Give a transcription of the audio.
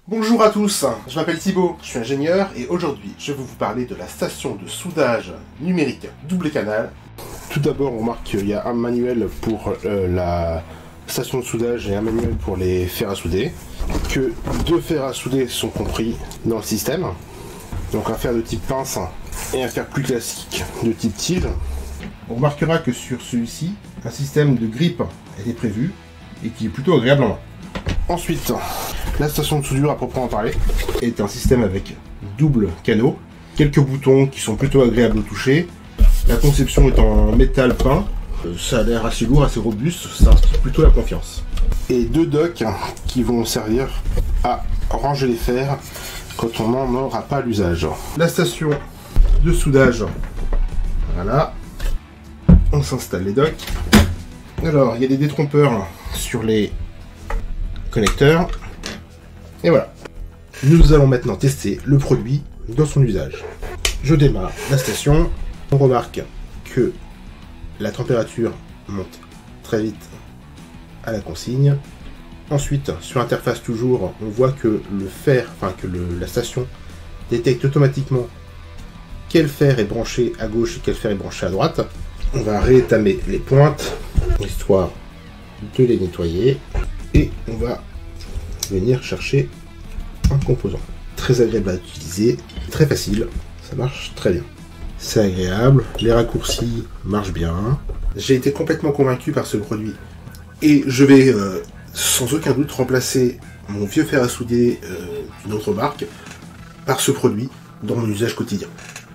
Bonjour à tous, je m'appelle Thibaut, je suis ingénieur et aujourd'hui je vais vous parler de la station de soudage numérique double canal. Tout d'abord on remarque qu'il y a un manuel pour la station de soudage et un manuel pour les fers à souder, que deux fers à souder sont compris dans le système, donc un fer de type pince et un fer plus classique de type tige. On remarquera que sur celui-ci, un système de grippe est prévu et qui est plutôt agréable en main. Ensuite, la station de soudure à proprement parler est un système avec double canaux, quelques boutons qui sont plutôt agréables au toucher. La conception est en métal peint, ça a l'air assez lourd, assez robuste, ça inspire plutôt la confiance. Et deux docks qui vont servir à ranger les fers quand on n'en aura pas l'usage. La station de soudage, voilà, on s'installe les docks. Alors, il y a des détrompeurs sur les connecteurs. Et voilà. Nous allons maintenant tester le produit dans son usage. Je démarre la station. On remarque que la température monte très vite à la consigne. Ensuite, sur l'interface toujours, on voit que le fer, la station détecte automatiquement quel fer est branché à gauche et quel fer est branché à droite. On va réétamer les pointes, histoire de les nettoyer. Et on va venir chercher un composant. Très agréable à utiliser, très facile, ça marche très bien. C'est agréable, les raccourcis marchent bien. J'ai été complètement convaincu par ce produit. Et je vais sans aucun doute remplacer mon vieux fer à souder d'une autre marque par ce produit dans mon usage quotidien.